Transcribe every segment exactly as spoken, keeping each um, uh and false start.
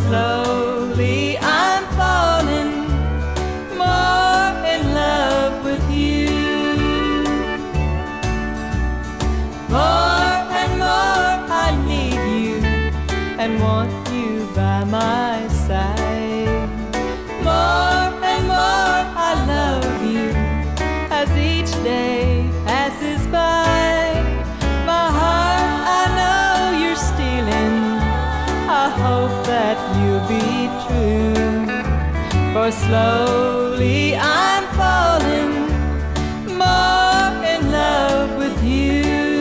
slowly I'm falling more in love with you. More and more I need you and want you by my side. More and more I love you as each day passes by. My heart, I know you're stealing. I hope that you'll be true, for slowly I'm falling more in love with you.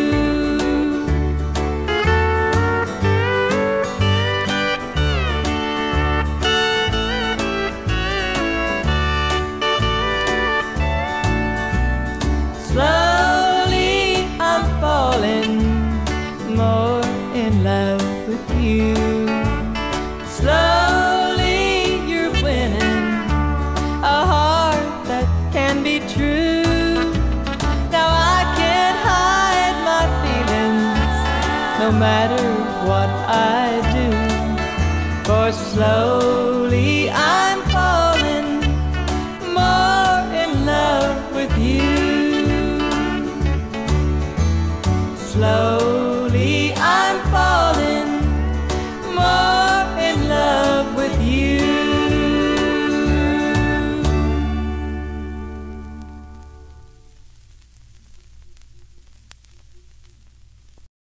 Slowly I'm falling more in love with you. Slowly you're winning a heart that can be true. Now I can't hide my feelings no matter what I do, for slowly I'm falling more in love with you. Slow